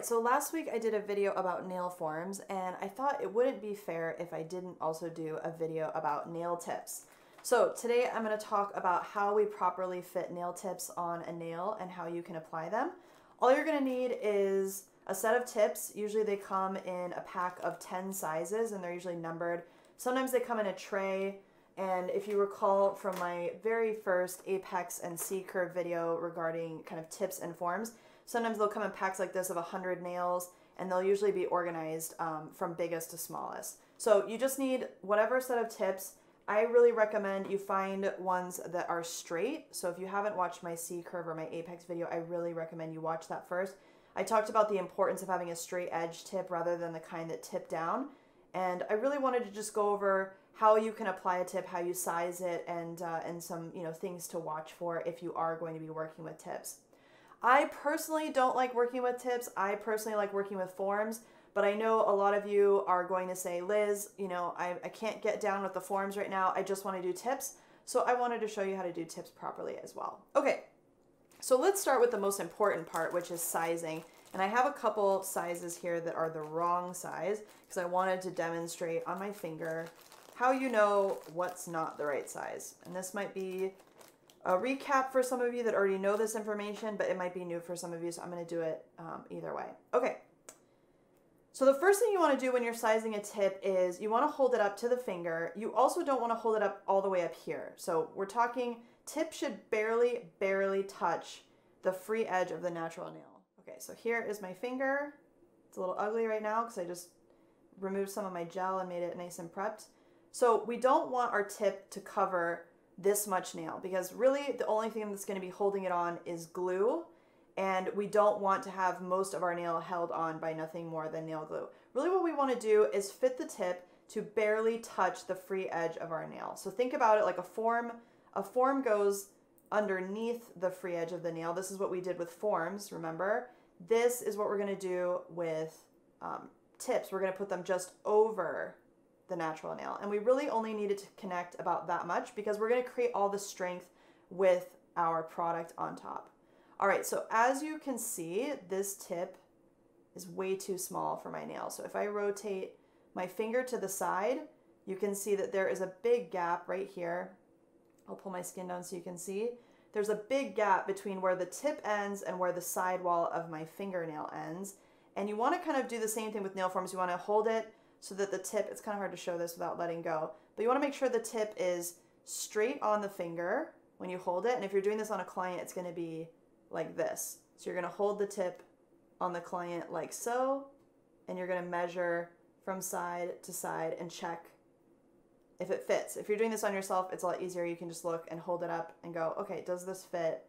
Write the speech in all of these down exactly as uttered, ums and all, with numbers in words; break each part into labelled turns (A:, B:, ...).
A: Alright, so last week I did a video about nail forms, and I thought it wouldn't be fair if I didn't also do a video about nail tips. So today I'm going to talk about how we properly fit nail tips on a nail and how you can apply them. All you're going to need is a set of tips. Usually they come in a pack of ten sizes and they're usually numbered. Sometimes they come in a tray, and if you recall from my very first apex and C-curve video regarding kind of tips and forms, sometimes they'll come in packs like this of one hundred nails, and they'll usually be organized um, from biggest to smallest. So you just need whatever set of tips. I really recommend you find ones that are straight. So if you haven't watched my C-curve or my apex video, I really recommend you watch that first. I talked about the importance of having a straight edge tip rather than the kind that tip down. And I really wanted to just go over how you can apply a tip, how you size it, and, uh, and some you know things to watch for if you are going to be working with tips. I personally don't like working with tips. I personally like working with forms, but I know a lot of you are going to say, Liz, you know, I, I can't get down with the forms right now. I just want to do tips. So I wanted to show you how to do tips properly as well. Okay, so let's start with the most important part, which is sizing. And I have a couple sizes here that are the wrong size because I wanted to demonstrate on my finger how you know what's not the right size. And this might be a recap for some of you that already know this information, but it might be new for some of you, so I'm going to do it um, either way. Okay, so the first thing you want to do when you're sizing a tip is you want to hold it up to the finger. You also don't want to hold it up all the way up here. So we're talking tip should barely, barely touch the free edge of the natural nail. Okay, so here is my finger. It's a little ugly right now because I just removed some of my gel and made it nice and prepped. So we don't want our tip to cover this much nail because really the only thing that's going to be holding it on is glue, and we don't want to have most of our nail held on by nothing more than nail glue. Really what we want to do is fit the tip to barely touch the free edge of our nail. So think about it like a form. A form goes underneath the free edge of the nail. This is what we did with forms, remember? This is what we're going to do with um, tips. We're going to put them just over the natural nail, and we really only needed to connect about that much because we're going to create all the strength with our product on top. All right, so as you can see, this tip is way too small for my nail. So if I rotate my finger to the side, you can see that there is a big gap right here. I'll pull my skin down so you can see. There's a big gap between where the tip ends and where the sidewall of my fingernail ends. And you want to kind of do the same thing with nail forms. You want to hold it so that the tip, it's kind of hard to show this without letting go, but you want to make sure the tip is straight on the finger when you hold it. And if you're doing this on a client, it's going to be like this. So you're going to hold the tip on the client like so, and you're going to measure from side to side and check if it fits. If you're doing this on yourself, it's a lot easier. You can just look and hold it up and go, okay, does this fit?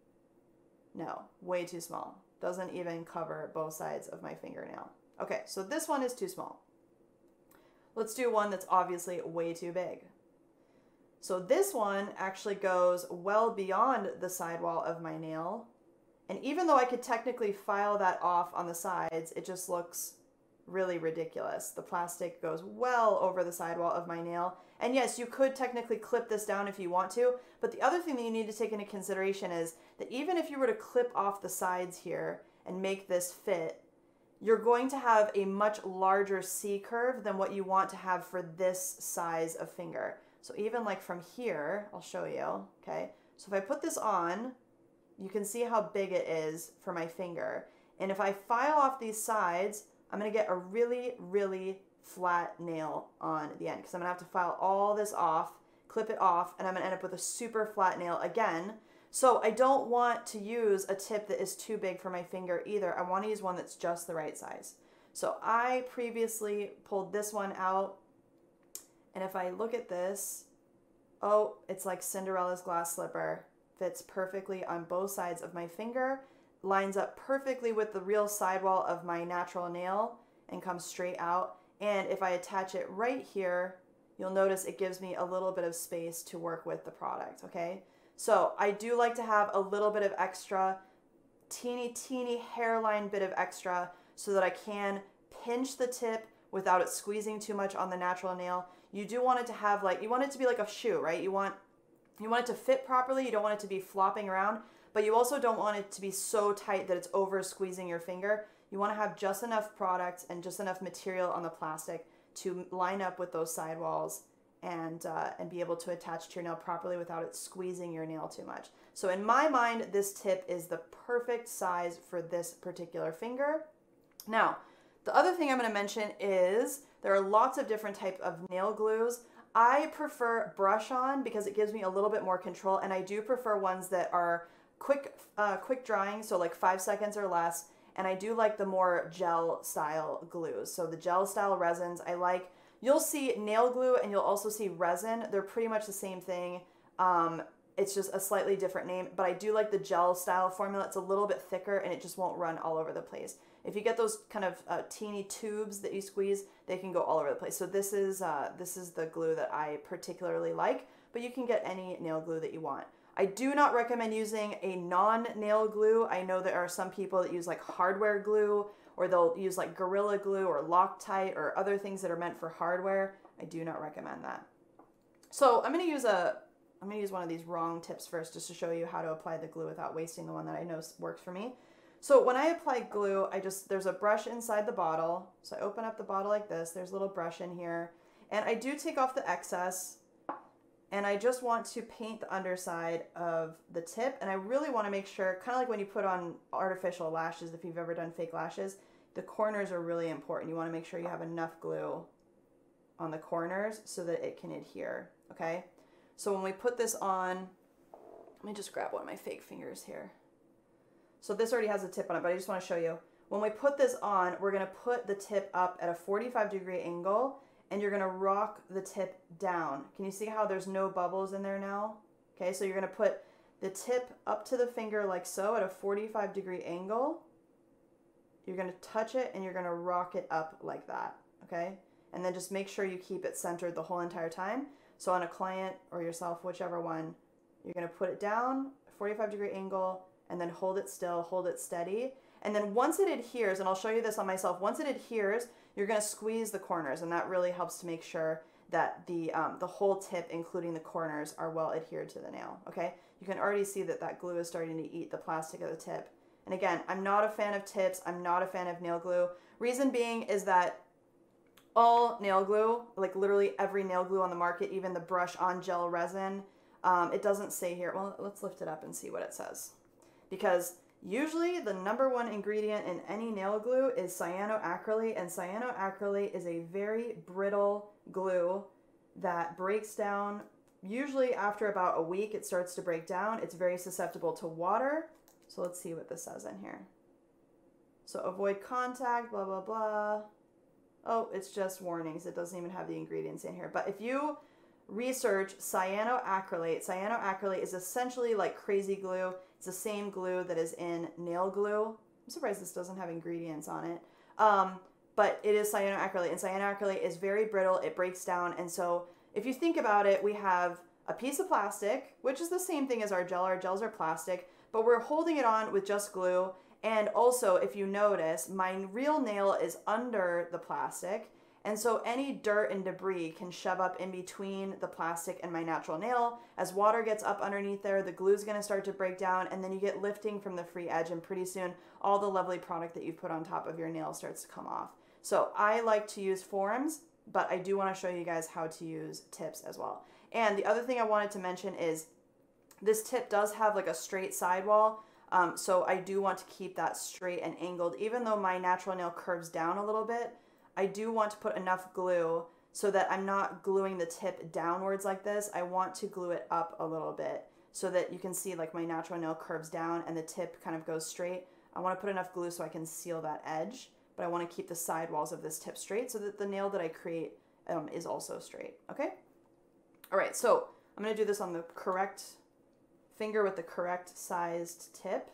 A: No, way too small. Doesn't even cover both sides of my fingernail. Okay, so this one is too small. Let's do one that's obviously way too big. So this one actually goes well beyond the sidewall of my nail. And even though I could technically file that off on the sides, it just looks really ridiculous. The plastic goes well over the sidewall of my nail. And yes, you could technically clip this down if you want to, but the other thing that you need to take into consideration is that even if you were to clip off the sides here and make this fit, you're going to have a much larger C-curve than what you want to have for this size of finger. So even like from here, I'll show you, okay? So if I put this on, you can see how big it is for my finger. And if I file off these sides, I'm gonna get a really, really flat nail on the end because I'm gonna have to file all this off, clip it off, and I'm gonna end up with a super flat nail again. So I don't want to use a tip that is too big for my finger either. I want to use one that's just the right size. So I previously pulled this one out, and if I look at this, oh, it's like Cinderella's glass slipper. Fits perfectly on both sides of my finger, lines up perfectly with the real sidewall of my natural nail, and comes straight out. And if I attach it right here, you'll notice it gives me a little bit of space to work with the product, okay? So I do like to have a little bit of extra, teeny, teeny hairline bit of extra so that I can pinch the tip without it squeezing too much on the natural nail. You do want it to have like, you want it to be like a shoe, right? You want, you want it to fit properly. You don't want it to be flopping around, but you also don't want it to be so tight that it's over squeezing your finger. You want to have just enough product and just enough material on the plastic to line up with those sidewalls and uh, and be able to attach to your nail properly without it squeezing your nail too much. So in my mind, this tip is the perfect size for this particular finger. Now, the other thing I'm going to mention is there are lots of different types of nail glues. I prefer brush on because it gives me a little bit more control, and I do prefer ones that are quick, uh, quick drying, so like five seconds or less. And I do like the more gel style glues. So the gel style resins, I like. You'll see nail glue and you'll also see resin. They're pretty much the same thing. Um, it's just a slightly different name, but I do like the gel style formula. It's a little bit thicker and it just won't run all over the place. If you get those kind of uh, teeny tubes that you squeeze, they can go all over the place. So this is, uh, this is the glue that I particularly like, but you can get any nail glue that you want. I do not recommend using a non-nail glue. I know there are some people that use like hardware glue, or they'll use like Gorilla Glue or Loctite or other things that are meant for hardware. I do not recommend that. So I'm gonna use a, I'm gonna use one of these wrong tips first just to show you how to apply the glue without wasting the one that I know works for me. So when I apply glue, I just, there's a brush inside the bottle. So I open up the bottle like this, there's a little brush in here, and I do take off the excess. And I just want to paint the underside of the tip. And I really want to make sure, kind of like when you put on artificial lashes, if you've ever done fake lashes, the corners are really important. You want to make sure you have enough glue on the corners so that it can adhere, okay? So when we put this on, let me just grab one of my fake fingers here. So this already has a tip on it, but I just want to show you. When we put this on, we're going to put the tip up at a forty-five degree angle, and you're going to rock the tip down. Can you see how there's no bubbles in there now? Okay, so you're going to put the tip up to the finger like so at a forty-five degree angle. You're going to touch it and you're going to rock it up like that, okay? And then just make sure you keep it centered the whole entire time. So on a client or yourself, whichever one, you're going to put it down, forty-five degree angle, and then hold it still, hold it steady. And then once it adheres, and I'll show you this on myself, once it adheres, you're going to squeeze the corners, and that really helps to make sure that the, um, the whole tip, including the corners, are well adhered to the nail, okay? You can already see that that glue is starting to eat the plastic of the tip. And again, I'm not a fan of tips. I'm not a fan of nail glue. Reason being is that all nail glue, like literally every nail glue on the market, even the brush-on gel resin, um, it doesn't say here. Well, let's lift it up and see what it says. Because usually the number one ingredient in any nail glue is cyanoacrylate, and cyanoacrylate is a very brittle glue that breaks down. Usually after about a week it starts to break down. It's very susceptible to water. So let's see what this says in here. So avoid contact, blah, blah, blah. Oh, it's just warnings. It doesn't even have the ingredients in here. But if you research cyanoacrylate, cyanoacrylate is essentially like crazy glue. It's the same glue that is in nail glue. I'm surprised this doesn't have ingredients on it. Um, but it is cyanoacrylate, and cyanoacrylate is very brittle. It breaks down. And so if you think about it, we have a piece of plastic, which is the same thing as our gel. Our gels are plastic, but we're holding it on with just glue. And also, if you notice, my real nail is under the plastic. And so any dirt and debris can shove up in between the plastic and my natural nail. As water gets up underneath there, the glue is going to start to break down, and then you get lifting from the free edge, and pretty soon all the lovely product that you've put on top of your nail starts to come off. So I like to use forms, but I do want to show you guys how to use tips as well. And the other thing I wanted to mention is this tip does have like a straight sidewall. Um, so I do want to keep that straight and angled. Even though my natural nail curves down a little bit, I do want to put enough glue so that I'm not gluing the tip downwards like this. I want to glue it up a little bit so that you can see like my natural nail curves down and the tip kind of goes straight. I want to put enough glue so I can seal that edge, but I want to keep the sidewalls of this tip straight so that the nail that I create um, is also straight, okay? All right, so I'm going to do this on the correct finger with the correct sized tip.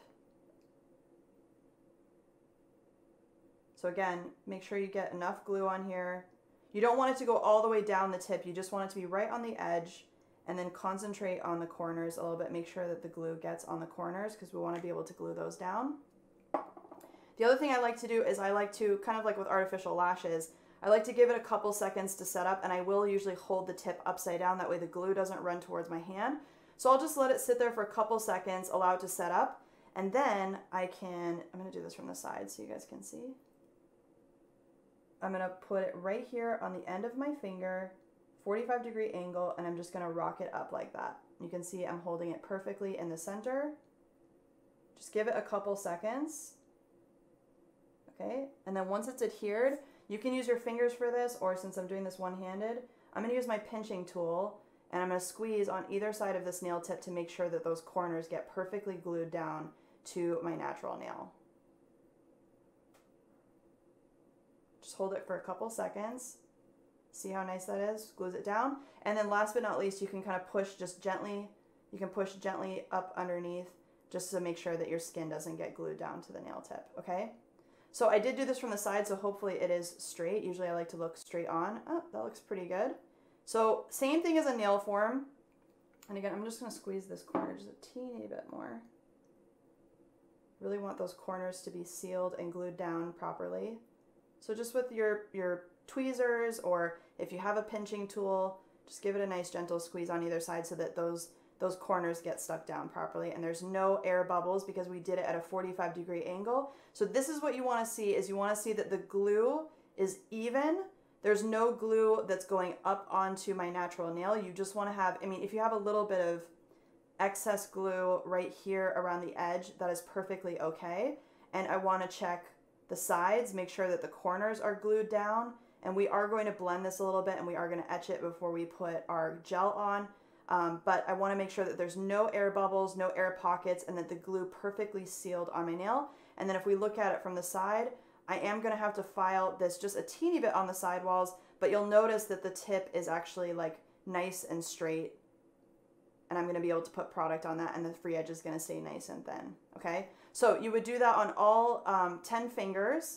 A: So again, make sure you get enough glue on here. You don't want it to go all the way down the tip. You just want it to be right on the edge, and then concentrate on the corners a little bit. Make sure that the glue gets on the corners because we want to be able to glue those down. The other thing I like to do is I like to, kind of like with artificial lashes, I like to give it a couple seconds to set up, and I will usually hold the tip upside down. That way the glue doesn't run towards my hand. So I'll just let it sit there for a couple seconds, allow it to set up, And then I can, I'm going to do this from the side so you guys can see. I'm going to put it right here on the end of my finger, forty-five degree angle, and I'm just going to rock it up like that. You can see I'm holding it perfectly in the center. Just give it a couple seconds. Okay, and then once it's adhered, you can use your fingers for this, or since I'm doing this one-handed, I'm going to use my pinching tool, and I'm going to squeeze on either side of this nail tip to make sure that those corners get perfectly glued down to my natural nail. Just hold it for a couple seconds. See how nice that is? Glues it down. And then last but not least, you can kind of push just gently, you can push gently up underneath just to make sure that your skin doesn't get glued down to the nail tip, okay? So I did do this from the side, so hopefully it is straight. Usually I like to look straight on. Oh, that looks pretty good. So same thing as a nail form. And again, I'm just gonna squeeze this corner just a teeny bit more. Really want those corners to be sealed and glued down properly. So just with your, your tweezers, or if you have a pinching tool, just give it a nice gentle squeeze on either side so that those, those corners get stuck down properly, and there's no air bubbles because we did it at a forty-five degree angle. So this is what you want to see, is you want to see that the glue is even. There's no glue that's going up onto my natural nail. You just want to have, I mean, if you have a little bit of excess glue right here around the edge, that is perfectly okay. And I want to check the sides, make sure that the corners are glued down. And we are going to blend this a little bit, and we are going to etch it before we put our gel on. Um, but I want to make sure that there's no air bubbles, no air pockets, and that the glue perfectly sealed on my nail. And then if we look at it from the side, I am going to have to file this just a teeny bit on the sidewalls, but you'll notice that the tip is actually like nice and straight, and I'm going to be able to put product on that, and the free edge is going to stay nice and thin. Okay, so you would do that on all um, ten fingers.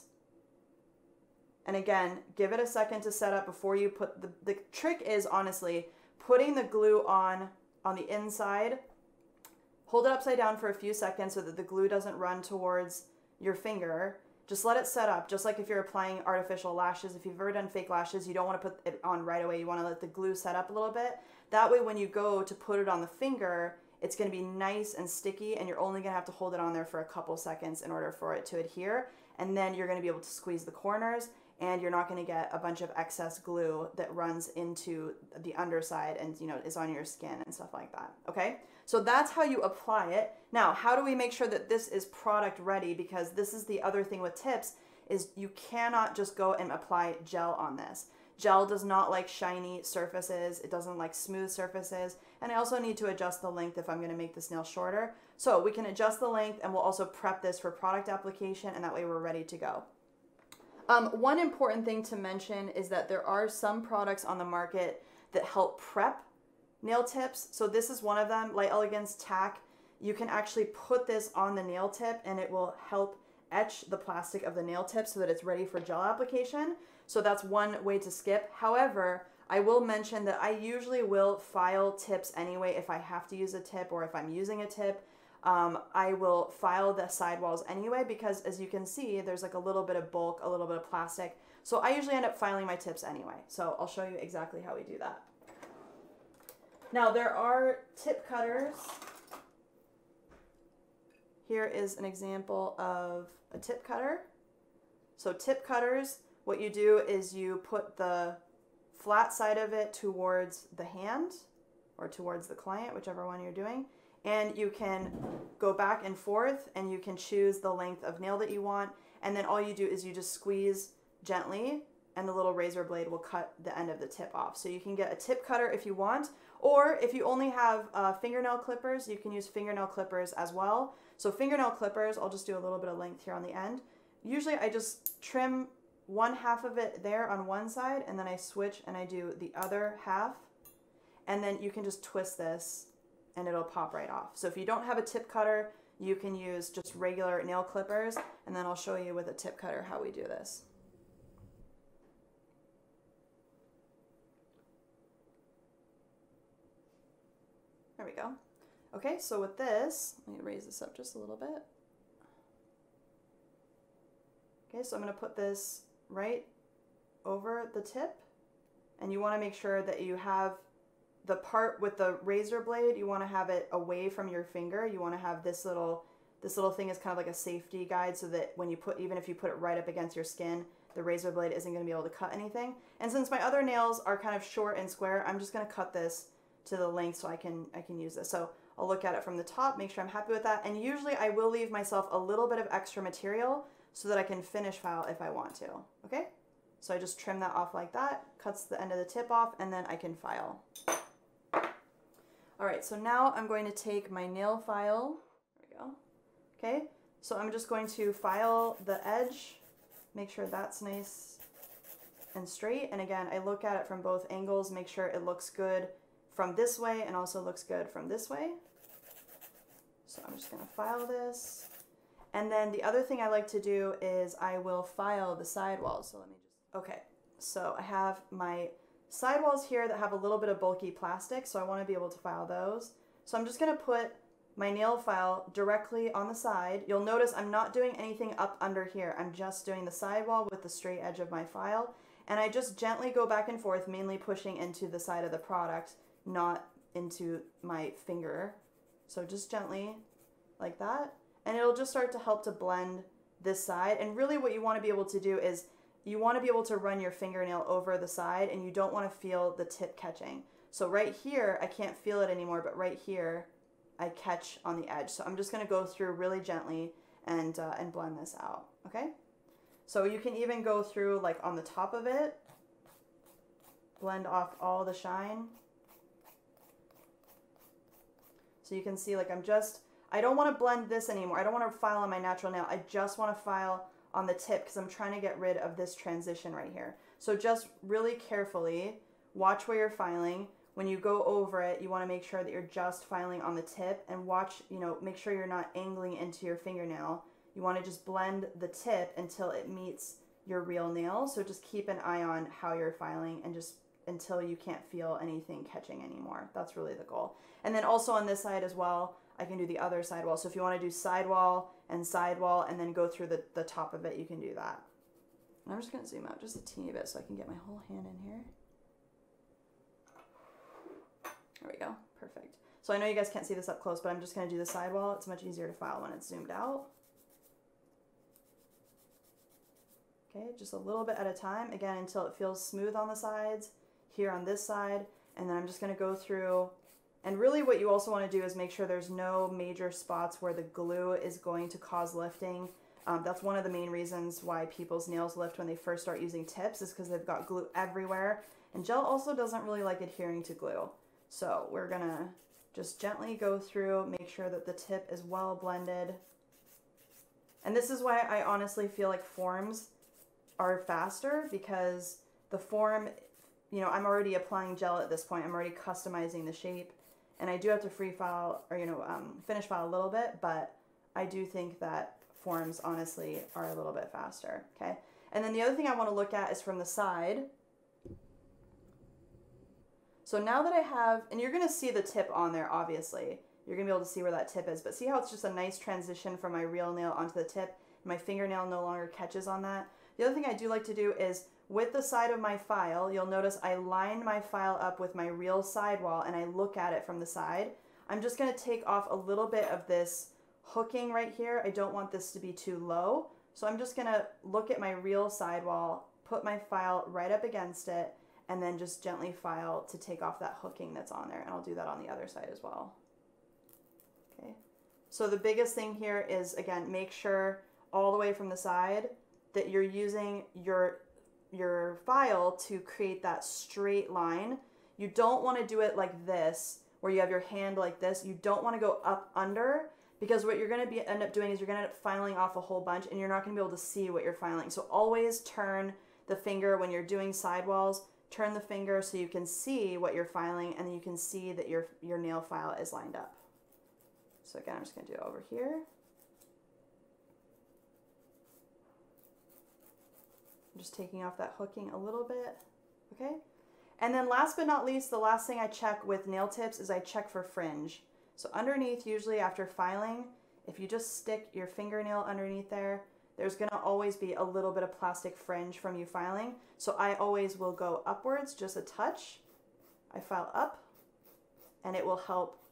A: And again, give it a second to set up before you put the, the trick is honestly putting the glue on on the inside. Hold it upside down for a few seconds so that the glue doesn't run towards your finger. Just let it set up, just like if you're applying artificial lashes. If you've ever done fake lashes, you don't want to put it on right away. You want to let the glue set up a little bit. That way when you go to put it on the finger, it's going to be nice and sticky, and you're only going to have to hold it on there for a couple seconds in order for it to adhere. And then you're going to be able to squeeze the corners, and you're not going to get a bunch of excess glue that runs into the underside and, you know, is on your skin and stuff like that. Okay, so that's how you apply it. Now, how do we make sure that this is product ready? Because this is the other thing with tips, is you cannot just go and apply gel on this. Gel does not like shiny surfaces. It doesn't like smooth surfaces. And I also need to adjust the length if I'm going to make this nail shorter. So we can adjust the length, and we'll also prep this for product application, and that way we're ready to go. Um, one important thing to mention is that there are some products on the market that help prep nail tips. So this is one of them, Light Elegance Tack. You can actually put this on the nail tip, and it will help etch the plastic of the nail tip so that it's ready for gel application. So that's one way to skip. However, I will mention that I usually will file tips anyway if I have to use a tip, or if I'm using a tip. Um, I will file the sidewalls anyway, because as you can see, there's like a little bit of bulk, a little bit of plastic. So I usually end up filing my tips anyway. So I'll show you exactly how we do that. Now there are tip cutters. Here is an example of a tip cutter. So tip cutters, what you do is you put the flat side of it towards the hand or towards the client, whichever one you're doing. And you can go back and forth, and you can choose the length of nail that you want. And then all you do is you just squeeze gently, and the little razor blade will cut the end of the tip off. So you can get a tip cutter if you want, or if you only have uh, fingernail clippers, you can use fingernail clippers as well. So fingernail clippers, I'll just do a little bit of length here on the end. Usually I just trim one half of it there on one side, and then I switch and I do the other half. And then you can just twist this, and it'll pop right off. So if you don't have a tip cutter, you can use just regular nail clippers, and then I'll show you with a tip cutter how we do this. There we go. Okay, so with this, let me raise this up just a little bit. Okay, so I'm gonna put this right over the tip, and you wanna make sure that you have the part with the razor blade, you want to have it away from your finger. You want to have this little This little thing is kind of like a safety guide so that when you put, even if you put it right up against your skin, the razor blade isn't going to be able to cut anything. And since my other nails are kind of short and square, I'm just going to cut this to the length so I can, I can use this. So I'll look at it from the top, make sure I'm happy with that. And usually I will leave myself a little bit of extra material so that I can finish file if I want to. Okay? So I just trim that off like that, cuts the end of the tip off, and then I can file. All right, so now I'm going to take my nail file. There we go. Okay, so I'm just going to file the edge, make sure that's nice and straight. And again, I look at it from both angles, make sure it looks good from this way and also looks good from this way. So I'm just gonna file this. And then the other thing I like to do is I will file the sidewalls. So let me just, okay. So I have my sidewalls here that have a little bit of bulky plastic, so I wanna be able to file those. So I'm just gonna put my nail file directly on the side. You'll notice I'm not doing anything up under here. I'm just doing the sidewall with the straight edge of my file. And I just gently go back and forth, mainly pushing into the side of the product, not into my finger. So just gently like that. And it'll just start to help to blend this side. And really what you want to be able to do is you want to be able to run your fingernail over the side and you don't want to feel the tip catching. So right here, I can't feel it anymore, but right here, I catch on the edge. So I'm just going to go through really gently and, uh, and blend this out, okay? So you can even go through like on the top of it, blend off all the shine. So you can see like I'm just, I don't want to blend this anymore. I don't want to file on my natural nail. I just want to file on the tip because I'm trying to get rid of this transition right here. So just really carefully watch where you're filing. When you go over it, you want to make sure that you're just filing on the tip and watch, you know, make sure you're not angling into your fingernail. You want to just blend the tip until it meets your real nail. So just keep an eye on how you're filing and just until you can't feel anything catching anymore. That's really the goal. And then also on this side as well, I can do the other sidewall. So if you want to do sidewall and sidewall and then go through the, the top of it, you can do that. And I'm just going to zoom out just a teeny bit so I can get my whole hand in here. There we go, perfect. So I know you guys can't see this up close, but I'm just gonna do the sidewall. It's much easier to file when it's zoomed out. Okay, just a little bit at a time, again, until it feels smooth on the sides, here on this side, and then I'm just gonna go through, and really what you also wanna do is make sure there's no major spots where the glue is going to cause lifting. Um, that's one of the main reasons why people's nails lift when they first start using tips is because they've got glue everywhere, and gel also doesn't really like adhering to glue. So we're gonna just gently go through, make sure that the tip is well blended. And this is why I honestly feel like forms are faster because the form, you know, I'm already applying gel at this point. I'm already customizing the shape and I do have to free file or, you know, um, finish file a little bit, but I do think that forms honestly are a little bit faster, okay? And then the other thing I wanna look at is from the side. So now that I have, and you're gonna see the tip on there, obviously. You're gonna be able to see where that tip is, but see how it's just a nice transition from my real nail onto the tip? My fingernail no longer catches on that. The other thing I do like to do is, with the side of my file, you'll notice I line my file up with my real sidewall and I look at it from the side. I'm just gonna take off a little bit of this hooking right here. I don't want this to be too low. So I'm just gonna look at my real sidewall, put my file right up against it, and then just gently file to take off that hooking that's on there. And I'll do that on the other side as well. Okay. So the biggest thing here is, again, make sure all the way from the side that you're using your, your file to create that straight line. You don't want to do it like this, where you have your hand like this. You don't want to go up under, because what you're going to be end up doing is you're going to end up filing off a whole bunch and you're not going to be able to see what you're filing. So always turn the finger when you're doing sidewalls. Turn the finger so you can see what you're filing and then you can see that your, your nail file is lined up. So again, I'm just gonna do it over here. I'm just taking off that hooking a little bit, okay? And then last but not least, the last thing I check with nail tips is I check for fringe. So underneath, usually after filing, if you just stick your fingernail underneath there, there's gonna always be a little bit of plastic fringe from you filing. So I always will go upwards just a touch. I file up and it will help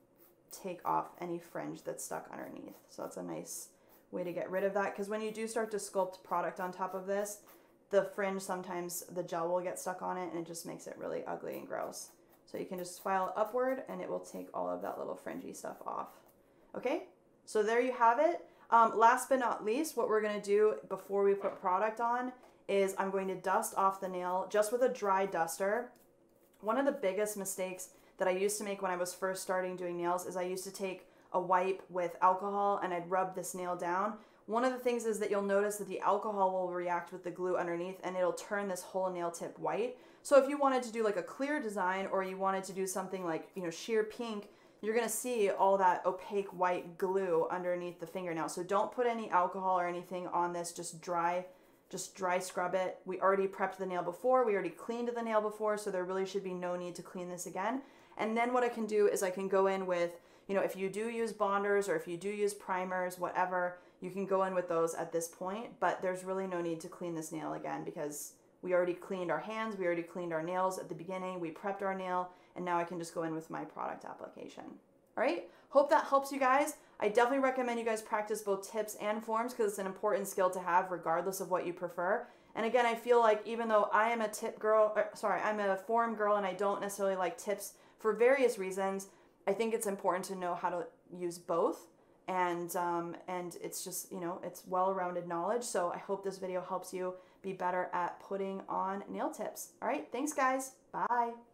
A: take off any fringe that's stuck underneath. So that's a nice way to get rid of that, because when you do start to sculpt product on top of this, the fringe, sometimes the gel will get stuck on it and it just makes it really ugly and gross. So you can just file upward and it will take all of that little fringy stuff off. Okay, so there you have it. Um, last but not least, what we're gonna do before we put product on is I'm going to dust off the nail just with a dry duster. One of the biggest mistakes that I used to make when I was first starting doing nails is I used to take a wipe with alcohol and I'd rub this nail down. One of the things is that you'll notice that the alcohol will react with the glue underneath and it'll turn this whole nail tip white. So if you wanted to do like a clear design, or you wanted to do something like, you know, sheer pink, you're gonna see all that opaque white glue underneath the fingernail. So don't put any alcohol or anything on this, just dry, just dry scrub it. We already prepped the nail before, we already cleaned the nail before, so there really should be no need to clean this again. And then what I can do is I can go in with, you know, if you do use bonders or if you do use primers, whatever, you can go in with those at this point, but there's really no need to clean this nail again because we already cleaned our hands, we already cleaned our nails at the beginning, we prepped our nail, and now I can just go in with my product application. All right, hope that helps you guys. I definitely recommend you guys practice both tips and forms because it's an important skill to have regardless of what you prefer. And again, I feel like even though I am a tip girl, or, sorry, I'm a form girl and I don't necessarily like tips for various reasons, I think it's important to know how to use both. And, um, and it's just, you know, it's well-rounded knowledge. So I hope this video helps you be better at putting on nail tips. All right, thanks guys, bye.